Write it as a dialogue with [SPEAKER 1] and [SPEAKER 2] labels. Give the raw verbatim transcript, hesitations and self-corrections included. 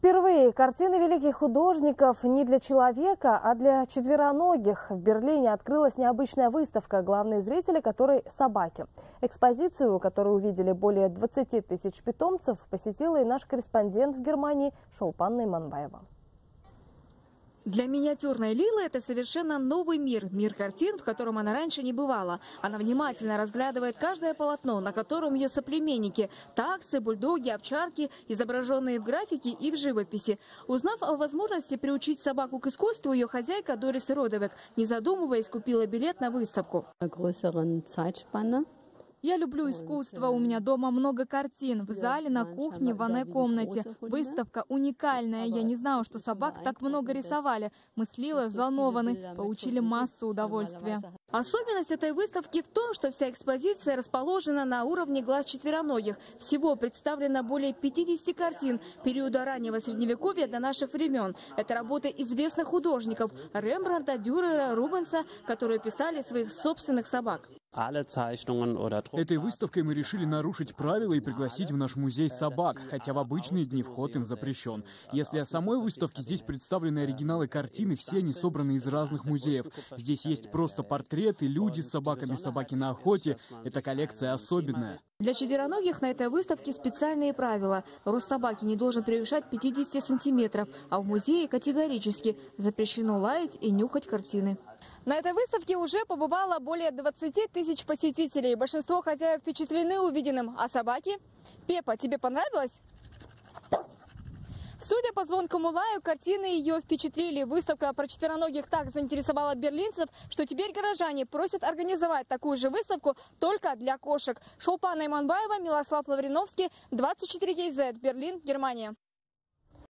[SPEAKER 1] Впервые картины великих художников не для человека, а для четвероногих. В Берлине открылась необычная выставка, главные зрители которой – собаки. Экспозицию, которую увидели более двадцати тысяч питомцев, посетила и наш корреспондент в Германии Шолпан Нейманбаева.
[SPEAKER 2] Для миниатюрной Лилы это совершенно новый мир. Мир картин, в котором она раньше не бывала. Она внимательно разглядывает каждое полотно, на котором ее соплеменники – таксы, бульдоги, овчарки, изображенные в графике и в живописи. Узнав о возможности приучить собаку к искусству, ее хозяйка Дорис Родовек, не задумываясь, купила билет на выставку.
[SPEAKER 3] Я люблю искусство, у меня дома много картин, в зале, на кухне, в ванной комнате. Выставка уникальная, я не знала, что собак так много рисовали. Мы с Лилой взволнованы, получили массу удовольствия.
[SPEAKER 2] Особенность этой выставки в том, что вся экспозиция расположена на уровне глаз четвероногих. Всего представлено более пятидесяти картин периода раннего средневековья до наших времен. Это работы известных художников – Рембрандта, Дюрера, Рубенса, которые писали своих собственных собак.
[SPEAKER 4] Этой выставкой мы решили нарушить правила и пригласить в наш музей собак, хотя в обычные дни вход им запрещен. Если о самой выставке, здесь представлены оригиналы картины, все они собраны из разных музеев. Здесь есть просто портреты, люди с собаками, собаки на охоте. Эта коллекция особенная.
[SPEAKER 2] Для четвероногих на этой выставке специальные правила. Рост собаки не должен превышать пятидесяти сантиметров, а в музее категорически запрещено лаять и нюхать картины. На этой выставке уже побывало более двадцати тысяч посетителей. Большинство хозяев впечатлены увиденным. А собаки? Пеппа, тебе понравилось? Судя по звонкому лаю, картины ее впечатлили. Выставка про четвероногих так заинтересовала берлинцев, что теперь горожане просят организовать такую же выставку только для кошек. Шолпан Нейманбаева, Милослав Лавриновский, двадцать четыре кей зет, Берлин, Германия.